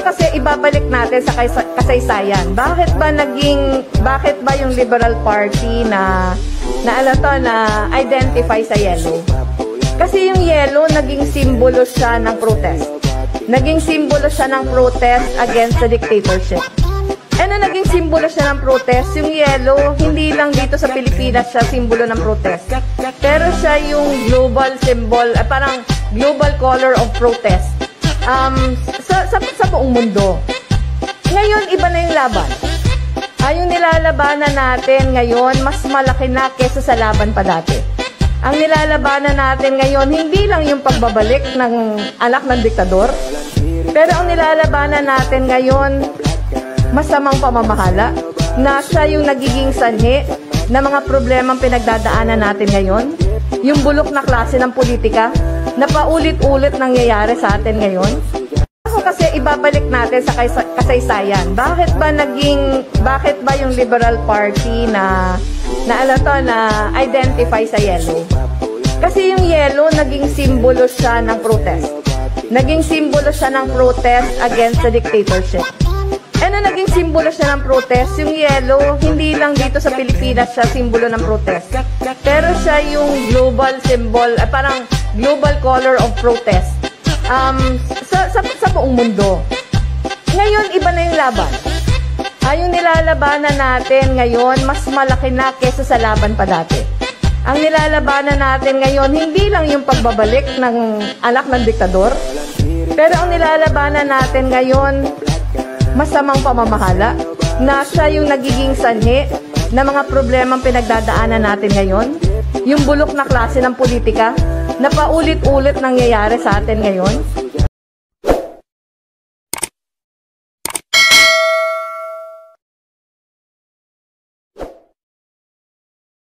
Kasi ibabalik natin sa kasaysayan. Bakit ba yung Liberal Party na identify sa yellow? Kasi yung yellow naging simbolo siya ng protest. Naging simbolo siya ng protest against the dictatorship. Ano naging simbolo siya ng protest? Yung yellow, hindi lang dito sa Pilipinas siya simbolo ng protest. Pero siya yung global symbol, parang global color of protest. Sa buong mundo. Ngayon, iba na yung laban. Yung nilalabanan natin ngayon, mas malaki na kesa sa laban pa dati. Ang nilalabanan natin ngayon, hindi lang yung pagbabalik ng anak ng diktador, pero ang nilalabanan natin ngayon, masamang pamamahala, na siya yung nagiging sanhi ng mga problemang pinagdadaanan natin ngayon, yung bulok na klase ng politika, na paulit-ulit nangyayari sa atin ngayon. Kasi ibabalik natin sa kasaysayan. Bakit ba yung Liberal Party na identify sa yellow? Kasi yung yellow naging simbolo siya ng protest. Naging simbolo siya ng protest against the dictatorship. Ano naging simbolo siya ng protest? Yung yellow, hindi lang dito sa Pilipinas siya simbolo ng protest. Pero siya yung global symbol, parang global color of protest. Sa buong mundo. Ngayon, iba na yung laban. Yung nilalabanan natin ngayon, mas malaki na kesa sa laban pa dati. Ang nilalabanan natin ngayon, hindi lang yung pagbabalik ng anak ng diktador, pero ang nilalabanan natin ngayon, masamang pamamahala, na siya yung nagiging sanhi ng mga problemang pinagdadaanan natin ngayon, yung bulok na klase ng politika, na paulit-ulit nangyayari sa atin ngayon,